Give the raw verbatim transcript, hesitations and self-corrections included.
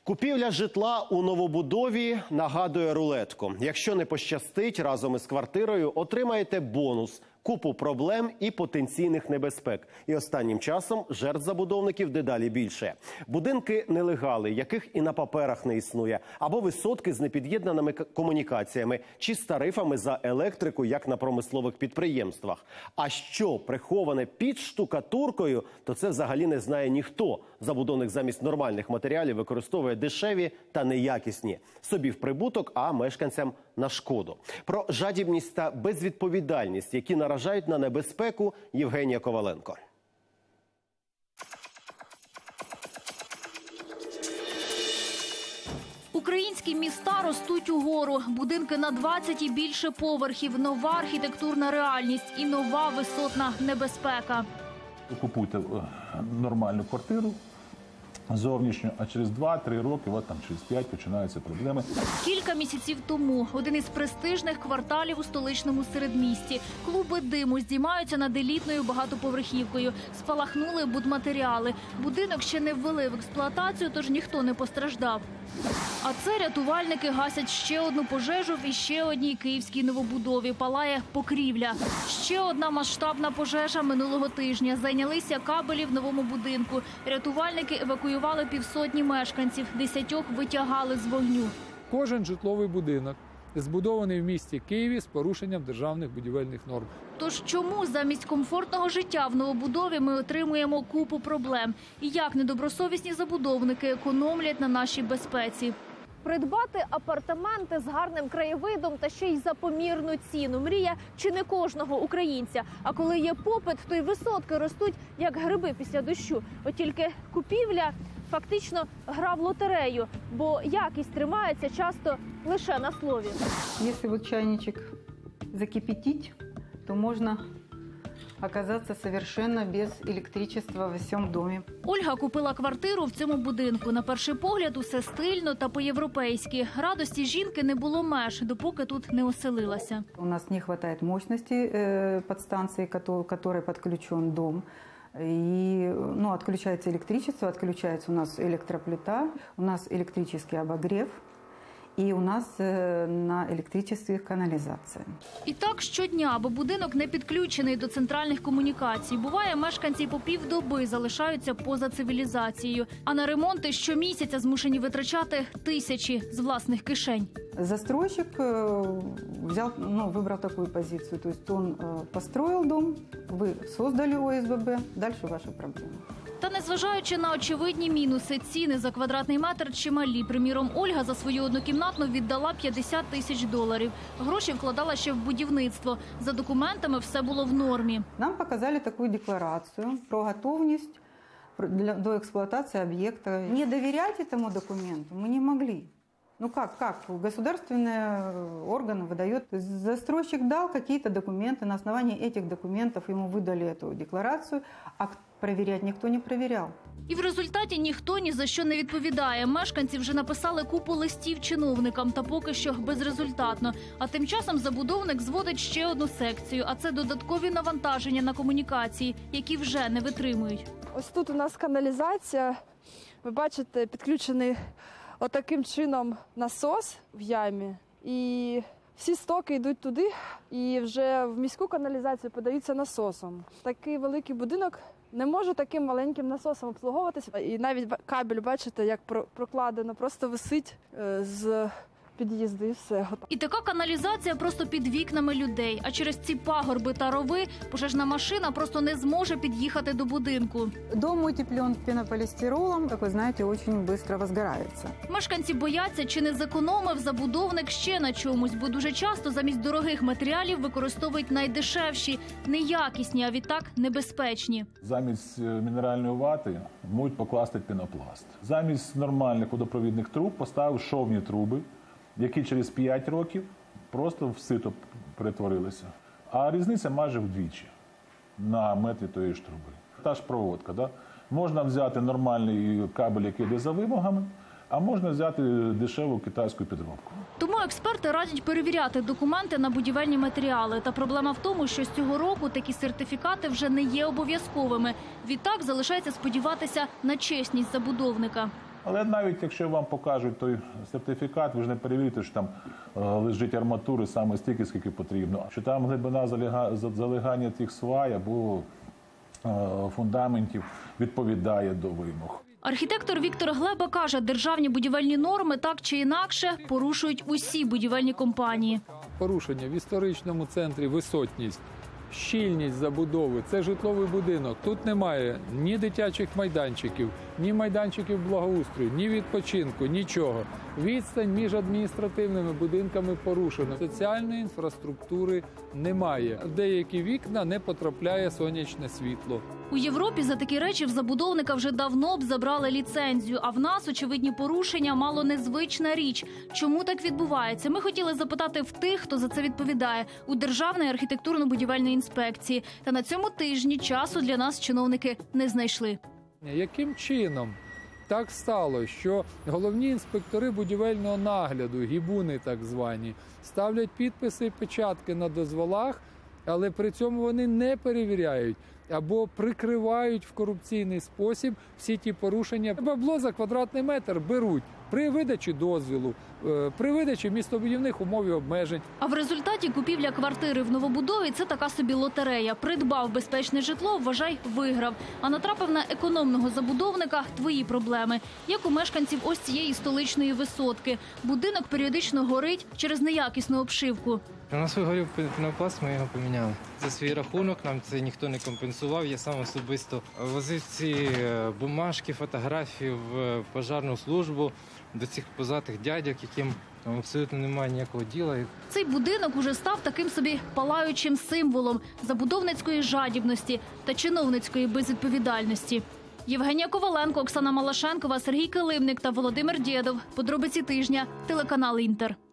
Купівля житла у новобудові нагадує рулетку. Якщо не пощастить, разом із квартирою отримаєте бонус – купу проблем і потенційних небезпек. І останнім часом жертв забудовників дедалі більше. Будинки нелегали, яких і на паперах не існує, або висотки з непід'єднаними комунікаціями, чи з тарифами за електрику, як на промислових підприємствах. А що приховане під штукатуркою, то це взагалі не знає ніхто. Забудовник замість нормальних матеріалів використовує дешеві та неякісні. Собі в прибуток, а мешканцям на шкоду. Про жадібність та безвідповідальність, які наражають на небезпеку, Євгенія Коваленко. Українські міста ростуть угору. Будинки на двадцять і більше поверхів, нова архітектурна реальність і нова висотна небезпека. Купуйте нормальну квартиру зовнішню, а через два-три роки, от там через п'ять починаються проблеми. Кілька місяців тому один із престижних кварталів у столичному середмісті. Клуби диму здіймаються над елітною багатоповерхівкою. Спалахнули будматеріали. Будинок ще не ввели в експлуатацію, тож ніхто не постраждав. А це рятувальники гасять ще одну пожежу в іще одній київській новобудові. Палає покрівля. Ще одна масштабна пожежа минулого тижня. Зайнялися кабелі в новому будинку. Рятувальники евакуювали півсотні мешканців. Десятьох витягали з вогню. Кожен житловий будинок збудований в місті Києві з порушенням державних будівельних норм. Тож чому замість комфортного життя в новобудові ми отримуємо купу проблем? І як недобросовісні забудовники економлять на нашій безпеці? Придбати апартаменти з гарним краєвидом та ще й за помірну ціну – мрія чи не кожного українця. А коли є попит, то й висотки ростуть, як гриби після дощу. От тільки купівля фактично гра в лотерею, бо якість тримається часто лише на слові. Якщо вот чайничек закипятить, то можна оказаться совершенно без электричества во всем доме. Ольга купила квартиру в цьому будинку. На перший погляд усе стильно та по-європейськи. Радості жінки не було меж, допоки тут не оселилася. У нас не хватает мощности э, подстанции, которой подключен дом. И ну, отключается электричество, отключается у нас электроплита, у нас электрический обогрев. І у нас на електричестві каналізація. І так щодня, бо будинок не підключений до центральних комунікацій. Буває, мешканці по півдоби залишаються поза цивілізацією. А на ремонти щомісяця змушені витрачати тисячі з власних кишень. Застройщик взял, ну, выбрал такую позицию. То есть он построил дом, вы создали О С Б Б, дальше ваши проблемы. Та незважаючи на очевидні мінуси, ціни за квадратний метр чималі. Приміром, Ольга за свою однокімнатну віддала п'ятдесят тисяч доларів. Гроші вкладала ще в будівництво. За документами все було в нормі. Нам показали таку декларацію про готовність до експлуатації об'єкту. Не довіряти цьому документу ми не могли. Ну как, как? Государственный орган выдает. Застройщик дал какие-то документы, на основании этих документов ему выдали эту декларацию, а проверять никто не проверял. І в результаті ніхто ні за що не відповідає. Мешканці вже написали купу листів чиновникам, та поки що безрезультатно. А тим часом забудовник зводить ще одну секцію, а це додаткові навантаження на комунікації, які вже не витримують. Ось тут у нас каналізація. Ви бачите, підключений отаким чином насос в ямі, і всі стоки йдуть туди, і вже в міську каналізацію подаються насосом. Такий великий будинок не може таким маленьким насосом обслуговуватися. І навіть кабель, бачите, як прокладено, просто висить з під'їзду і все. І така каналізація просто під вікнами людей. А через ці пагорби та рови пожежна машина просто не зможе під'їхати до будинку. Дом утеплен пенополистиролом, как вы знаете, очень быстро возгорается. Мешканці бояться, чи не зекономив забудовник ще на чомусь, бо дуже часто замість дорогих матеріалів використовують найдешевші, неякісні, а відтак небезпечні. Замість мінеральної вати можуть покласти пінопласт. Замість нормальних водопровідних труб поставив шовні труби, які через п'ять років просто в сито перетворилися. А різниця майже вдвічі на метрі тої ж труби. Та ж проводка. Да? Можна взяти нормальний кабель, який йде за вимогами, а можна взяти дешеву китайську підробку. Тому експерти радять перевіряти документи на будівельні матеріали. Та проблема в тому, що з цього року такі сертифікати вже не є обов'язковими. Відтак залишається сподіватися на чесність забудовника. Але навіть якщо вам покажуть той сертифікат, ви ж не перевірите, що там е, лежить арматури саме стільки, скільки потрібно. Що там глибина заліга, залегання тих свай або е, фундаментів відповідає до вимог. Архітектор Віктор Глеба каже, державні будівельні норми так чи інакше порушують усі будівельні компанії. Порушення в історичному центрі, висотність, щільність забудови – це житловий будинок. Тут немає ні дитячих майданчиків, ні майданчиків благоустрою, ні відпочинку, нічого. Відстань між адміністративними будинками порушена. Соціальної інфраструктури немає. В деякі вікна не потрапляє сонячне світло. У Європі за такі речі в забудовника вже давно б забрали ліцензію, а в нас очевидні порушення мало незвична річ. Чому так відбувається? Ми хотіли запитати в тих, хто за це відповідає, у Державної архітектурно-будівельної інспекції. Та на цьому тижні часу для нас чиновники не знайшли. Яким чином так стало, що головні інспектори будівельного нагляду, гібуни так звані, ставлять підписи і печатки на дозволах, але при цьому вони не перевіряють або прикривають в корупційний спосіб всі ті порушення. Бабло за квадратний метр беруть при видачі дозволу, при видачі містобудівних умов і обмежень. А в результаті купівля квартири в новобудові – це така собі лотерея. Придбав безпечне житло, вважай, виграв. А натрапив на економного забудовника – твої проблеми. Як у мешканців ось цієї столичної висотки. Будинок періодично горить через неякісну обшивку. У нас вигорів пінопласт, ми його поміняли. За свій рахунок нам це ніхто не компенсував. Я сам особисто возив ці бумажки, фотографії в пожежну службу до цих позатих дядьок, яким там абсолютно немає ніякого діла. Цей будинок уже став таким собі палаючим символом забудовницької жадібності та чиновницької безвідповідальності. Євгенія Коваленко, Оксана Малашенкова, Сергій Килимник та Володимир Дєдов. Подробиці тижня. Телеканал «Інтер».